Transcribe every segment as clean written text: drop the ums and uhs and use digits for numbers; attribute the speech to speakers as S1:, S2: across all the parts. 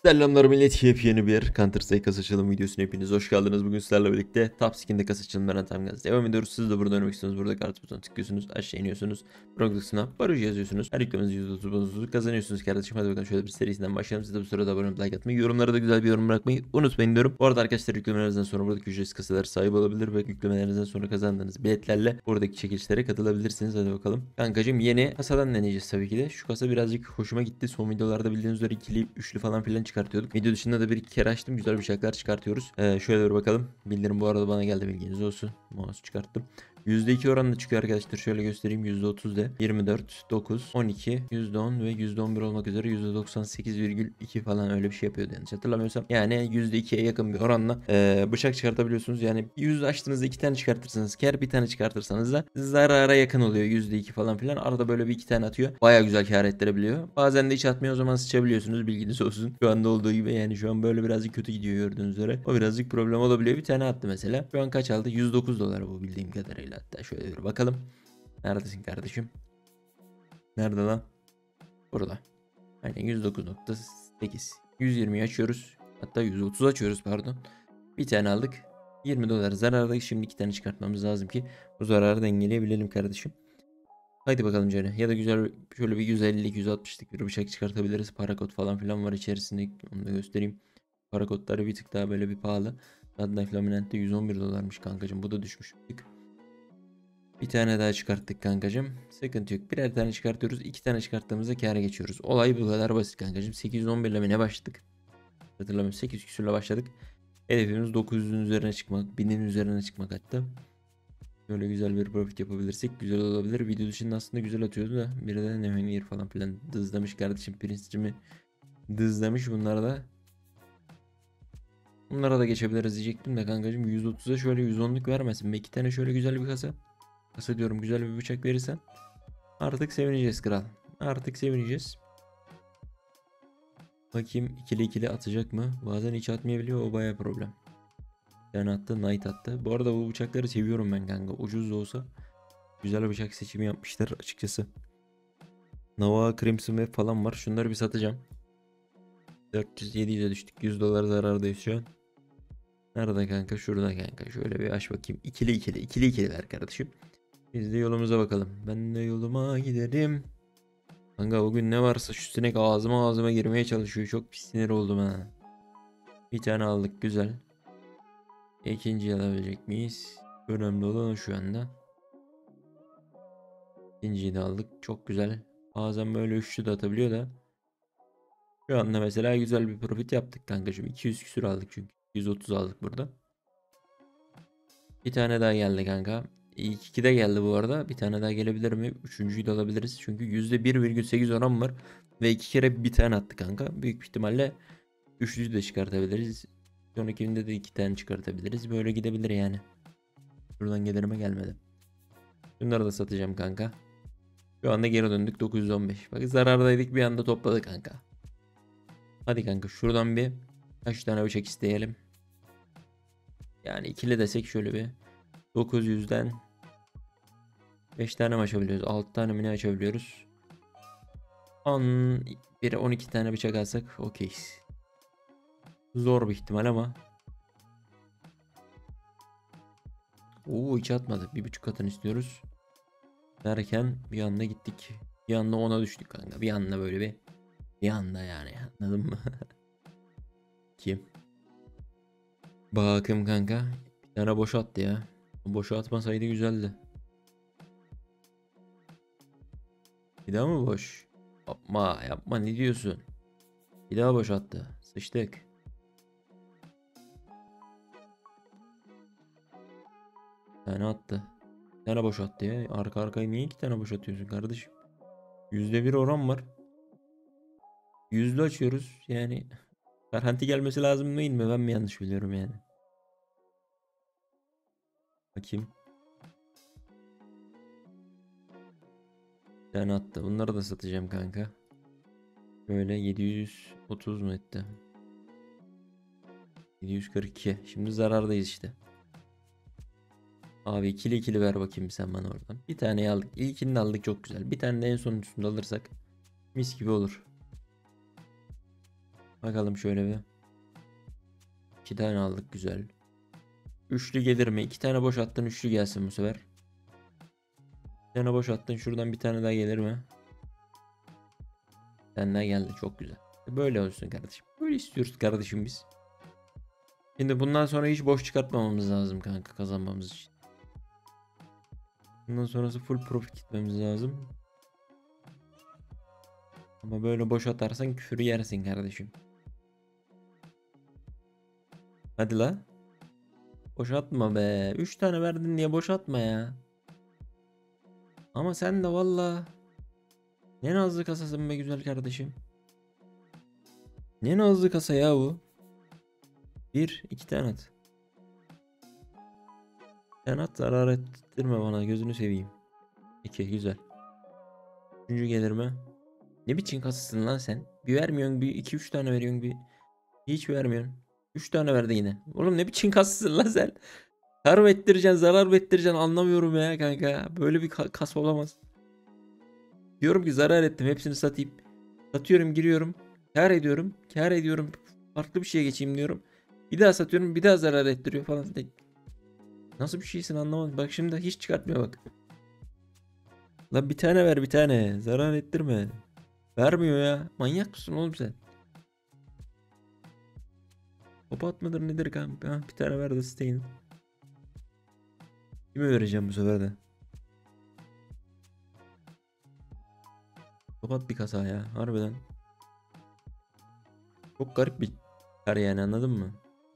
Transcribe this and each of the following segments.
S1: Selamlar millet, yepyeni bir Counter Strike kasa açılım videosuna hepiniz hoş geldiniz. Bugün sizlerle birlikte Top Skin'de kasa açılımlarına tam gaz devam ediyoruz. Siz de burada oynamak istiyorsanız burada kart butonuna tıklıyorsunuz, aşağı iniyorsunuz, Produksiyona barış yazıyorsunuz, her yüklemenizi %30 bonusunuzu kazanıyorsunuz kardeşim. Hadi bakalım şöyle bir serisinden başlayalım. Siz de bu sırada abone olup like atmayı, yorumlara da güzel bir yorum bırakmayı unutmayın diyorum. Bu arada arkadaşlar, yüklemelerinizden sonra buradaki ücretsiz kasalara sahip olabilir ve yüklemelerinizden sonra kazandığınız biletlerle buradaki çekilişlere katılabilirsiniz. Hadi bakalım. Kankacım, yeni kasadan deneyeceğiz tabii ki de. Şu kasa birazcık hoşuma gitti. Son videolarda bildiğiniz üzere ikili, üçlü falan filan çıkartıyorduk. Video dışında da bir iki kere açtım. Güzel bıçaklar çıkartıyoruz. Şöyle bir bakalım. Bildirim bu arada bana geldi, bilginiz olsun. Mouse çıkarttım. %2 oranında çıkıyor arkadaşlar. Şöyle göstereyim. %30 de 24, 9, 12, %10 ve %11 olmak üzere %98,2 falan öyle bir şey yapıyordu yanlış hatırlamıyorsam. Yani %2'ye yakın bir oranla bıçak çıkartabiliyorsunuz. Yani 100 açtığınızda 2 tane çıkartırsanız kar, bir tane çıkartırsanız da zarara yakın oluyor. %2 falan filan. Arada böyle bir iki tane atıyor. Baya güzel kar ettirebiliyor. Bazen de hiç atmıyor, o zaman sıçabiliyorsunuz. Bilginiz olsun. Şu anda olduğu gibi, yani şu an böyle birazcık kötü gidiyor gördüğünüz üzere. O birazcık problem olabiliyor. Bir tane attı mesela. Şu an kaç aldı? $109 bu bildiğim kadarıyla. Hatta şöyle bir bakalım. Neredesin kardeşim? Nerede lan? Burada. Aynen 109.8. 120'yi açıyoruz. Hatta 130 açıyoruz, pardon. Bir tane aldık. $20 zarardayız. Şimdi iki tane çıkartmamız lazım ki bu zararı dengeleyebilelim kardeşim. Haydi bakalım canım. Ya da güzel şöyle bir 150-260'lık bir bıçak çıkartabiliriz. Parakod falan filan var içerisinde. Onu da göstereyim. Parakodları bir tık daha böyle bir pahalı. Godknife Laminant'te $111'mış kankacım. Bu da düşmüş bir tık. Bir tane daha çıkarttık kankacım. Sıkıntı yok. Birer tane çıkartıyoruz. İki tane çıkarttığımızda kâra geçiyoruz. Olay bu kadar basit kankacım. 811 ile mi ne başladık? Hatırlamıyorum. 8 küsürle başladık. Hedefimiz 900'ün üzerine çıkmak. 1000'in üzerine çıkmak hatta. Böyle güzel bir profit yapabilirsek güzel olabilir. Video dışında aslında güzel atıyordu da. Biri de Nevenir falan filan dızlamış kardeşim. Prince'cimi dızlamış. Bunlara da geçebiliriz diyecektim de kankacım. 130'a şöyle 110'luk vermesin. Bir iki tane şöyle güzel bir kasa. Kasa diyorum, güzel bir bıçak verirsen artık sevineceğiz kral. Artık sevineceğiz. Bakayım ikili ikili atacak mı? Bazen hiç atmayabiliyor, o baya problem. Yani attı, Knight attı. Bu arada bu bıçakları seviyorum ben kanka. Ucuz da olsa güzel bıçak seçimi yapmışlar açıkçası. Nova, Crimson Web falan var. Şunları bir satacağım. 400-700'e düştük. $100 zarardayız şu an. Nerede kanka? Şurada kanka. Şöyle bir aç bakayım. İkili ikili. İkili ikili ver kardeşim. Biz de yolumuza bakalım. Ben de yoluma giderim. Kanka bugün ne varsa şu sinek ağzıma girmeye çalışıyor. Çok pis sinir oldum ha. Bir tane aldık, güzel. İkinciyi alabilecek miyiz? Önemli olan o şu anda. İkinciyi de aldık. Çok güzel. Bazen böyle üçlü de atabiliyor da. Şu anda mesela güzel bir profit yaptık kankacığım. 200 küsür aldık çünkü. 130 aldık burada. Bir tane daha geldi kanka. İlk iki de geldi bu arada. Bir tane daha gelebilir mi? Üçüncüyü de alabiliriz. Çünkü %1,8 oran var. Ve iki kere bir tane attı kanka. Büyük bir ihtimalle üçlüyü de çıkartabiliriz. Sonrakinde de iki tane çıkartabiliriz. Böyle gidebilir yani. Buradan gelirime gelmedi. Bunları da satacağım kanka. Şu anda geri döndük 915. Bak, zarardaydık, bir anda topladı kanka. Hadi kanka şuradan bir kaç tane bıçak isteyelim. Yani ikili desek şöyle bir 900'den 5 tane mi açabiliyoruz? 6 tane mi ne açabiliyoruz? 10 bir 12 tane bıçak alsak okeyiz. Zor bir ihtimal ama. Oo, hiç atmadı. Bir buçuk katını istiyoruz. Derken bir anda gittik. Bir anda 10'a düştük kanka. Bir anda böyle bir anda yani. Anladın mı? Kim? Bakım kanka. Bir tane boş attı ya. Boş atmasaydı güzeldi. Bir daha mı boş? Yapma yapma, ne diyorsun? Bir daha boş attı. Sıçtık. Bir tane attı. Bir tane boş attı ya. Arka arkaya niye iki tane boş atıyorsun kardeşim? %1 oran var. Yüzlü açıyoruz. Yani garanti gelmesi lazım değil mi? Ben mi yanlış biliyorum yani? Bakayım. Bir tane attı. Bunları da satacağım kanka. Böyle 730 mu etti? 742. Şimdi zarardayız işte. Abi ikili ikili ver bakayım sen bana oradan. Bir tane aldık. İlkini de aldık, çok güzel. Bir tane de en son üstünde alırsak mis gibi olur. Bakalım şöyle bir. 2 tane aldık, güzel. Üçlü gelir mi? 2 tane boş attın, üçlü gelsin bu sefer. Bir tane boş attın, şuradan bir tane daha gelir mi? Bir tane daha geldi, çok güzel. Böyle olsun kardeşim. Böyle istiyoruz kardeşim biz. Şimdi bundan sonra hiç boş çıkartmamamız lazım kanka, kazanmamız için. Bundan sonrası full profit gitmemiz lazım. Ama böyle boş atarsan küfür yersin kardeşim. Hadi la. Boş atma be. 3 tane verdin diye boş atma ya. Ama sen de valla. Ne nazlı kasasın be güzel kardeşim. Ne nazlı kasa ya bu. Bir, iki tane at. Sen at, zarar ettirme bana, gözünü seveyim. İki, güzel. Üçüncü gelir mi? Ne biçim kasasın lan sen? Bir vermiyorsun, bir iki üç tane veriyorsun, bir hiç vermiyorsun. Üç tane verdi yine. Oğlum ne biçim kasasın lan sen? Kar mı ettireceksin, zarar mı ettireceksin, anlamıyorum ya kanka. Böyle bir kas olamaz. Diyorum ki zarar ettim, hepsini satayım. Satıyorum, giriyorum. Kar ediyorum. Kar ediyorum. Farklı bir şeye geçeyim diyorum. Bir daha satıyorum, bir daha zarar ettiriyor falan. Nasıl bir şeysin anlamadım. Bak şimdi hiç çıkartmıyor bak. Lan bir tane ver, bir tane. Zarar ettirme. Vermiyor ya. Manyak mısın oğlum sen? Kapat mıdır nedir kanka? Ha, bir tane ver de isteyin. Kime vereceğim bu sefer de? Kapat bir kasa ya. Harbiden. Çok garip bir kar yani, anladın mı?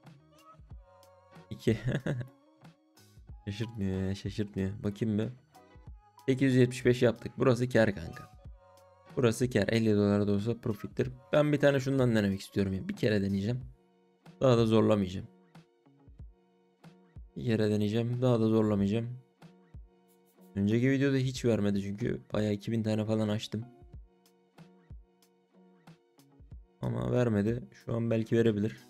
S1: İki. Şaşırtmıyor ya, şaşırtmıyor. Bakayım bir. 875 yaptık. Burası kar kanka. Burası kar. 50 dolar da olsa profittir. Ben bir tane şundan denemek istiyorum ya. Bir kere deneyeceğim. Daha da zorlamayacağım. Bir kere deneyeceğim. Daha da zorlamayacağım. Önceki videoda hiç vermedi çünkü. Bayağı 2000 tane falan açtım. Ama vermedi. Şu an belki verebilir.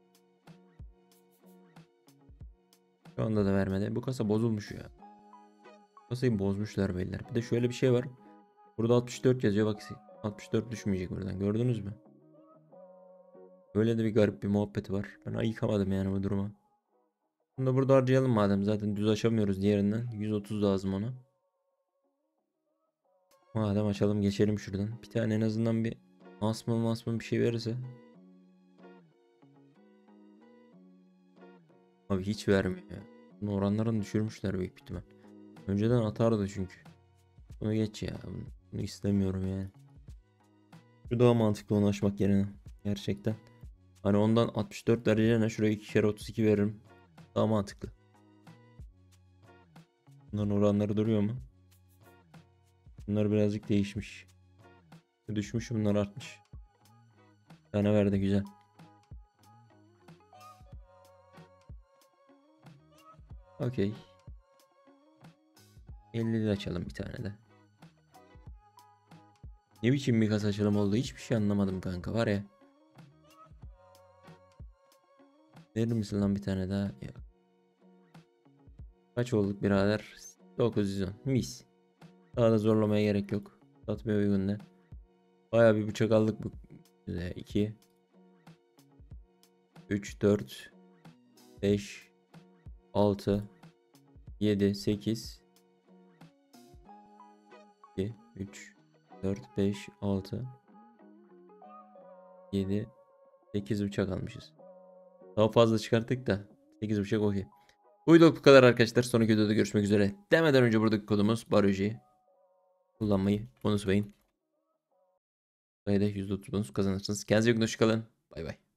S1: Şu anda da vermedi. Bu kasa bozulmuş ya. Kasayı bozmuşlar beyler. Bir de şöyle bir şey var. Burada 64 yazıyor bak. 64 düşmeyecek buradan. Gördünüz mü? Böyle de bir garip bir muhabbeti var. Ben ayıkamadım yani bu duruma. Bunu da burada harcayalım madem. Zaten düz açamıyoruz diğerinden. 130 lazım ona. Madem açalım, geçelim şuradan. Bir tane en azından bir masma bir şey verirse. Abi hiç vermiyor ya. Bunun oranlarını düşürmüşler büyük ihtimal. Önceden atardı çünkü. Bunu geç ya. Bunu istemiyorum yani. Şu daha mantıklı, onu açmak yerine. Gerçekten. Hani ondan 64 vereceğine şuraya 2 kere 32 veririm. Daha mantıklı. Bunların oranları duruyor mu? Bunlar birazcık değişmiş. Düşmüş, bunlar artmış. Bir tane verdi, güzel. Okey. 50'li açalım bir tane de. Ne biçim bir kasa açalım oldu, hiçbir şey anlamadım kanka var ya. Verir misin lan bir tane daha? Yok. Kaç olduk birader? 910. Mis. Daha da zorlamaya gerek yok. Satmaya uygun ne? Bayağı bir bıçak aldık bu. 2 3 4 5 6 7 8 2 3 4 5 6 7 8 bıçak almışız. Daha fazla çıkarttık da 8 bıçak okey. Bu video bu kadar arkadaşlar. Sonraki videoda görüşmek üzere. Demeden önce buradaki kodumuz BAROJI kullanmayı unutmayın. Sayıda %30 bonus kazanırsınız. Kendinize iyi bakın. Hoşçakalın. Bay bay.